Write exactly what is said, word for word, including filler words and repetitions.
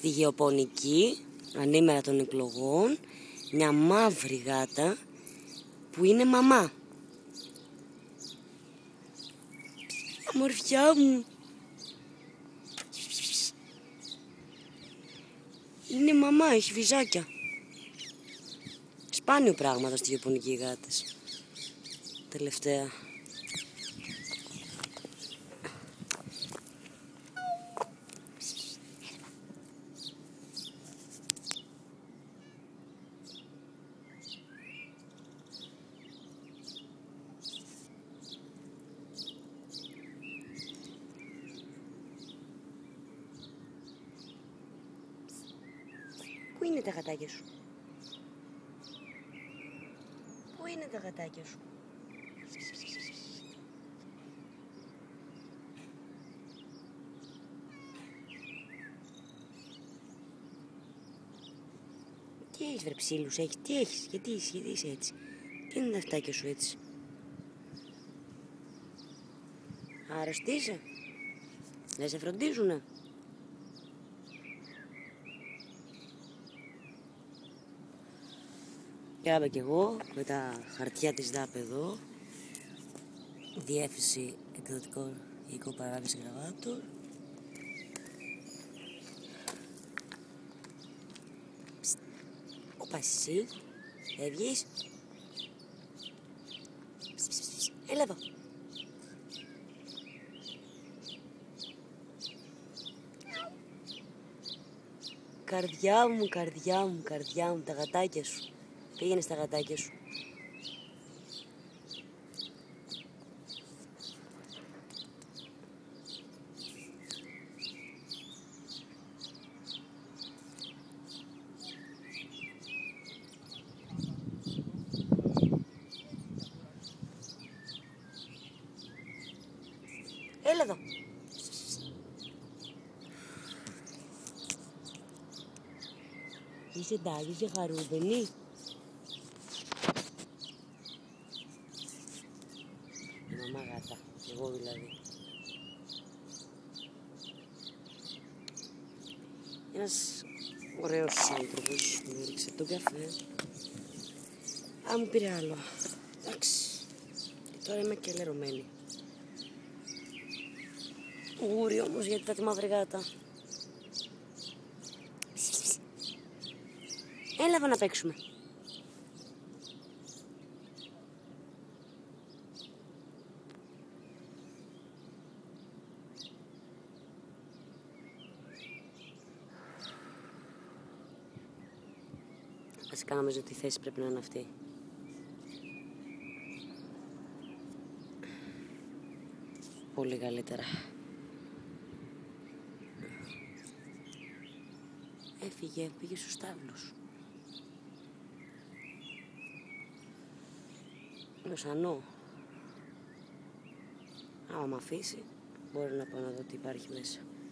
στη γεωπονική, ανήμερα των εκλογών, μια μαύρη γάτα που είναι μαμά. Αμορφιά μου. Είναι μαμά, έχει βυζάκια. Σπάνιο πράγματα στη γεωπονική οι γάτες. Τελευταία. Πού είναι τα γατάκια σου? Πού είναι τα γατάκια σου? Τι έχεις βρε ψήλους, έχεις, τι έχεις, γιατί, γιατί είσαι έτσι? Τι είναι τα αυτάκια σου έτσι? Άρρωστη είσαι? Δεν σε φροντίζουνε? Κάμε κι εγώ με τα χαρτιά της ΔΑΠ εδώ. Διεύθυνση εκδοτικών υλικών παράδειση γραμμάτων. Όπα εσύ, φεύγεις. Έλα εδώ. Καρδιά μου, καρδιά μου, καρδιά μου, τα γατάκια σου. Πήγαινε στα γατάκια σου. Έλα εδώ. Είσαι εντάξει, είσαι χαρούμενη? Η μαμά γάτα, εγώ δηλαδή. Ένας ωραίος άνθρωπος μου έριξε τον καφέ. Α, μου πήρε άλλο. Εντάξει, τώρα είμαι και λερωμένη. Γούρι όμως, γιατί θα τη μαύρη γάτα. Έλα εδώ να παίξουμε. Βασικά νομίζω ότι η θέση πρέπει να είναι αυτή. Πολύ καλύτερα. Έφυγε, πήγε στους στάβλους. Νοσανό. Άμα μ' αφήσει, μπορεί να πάω να δω τι υπάρχει μέσα.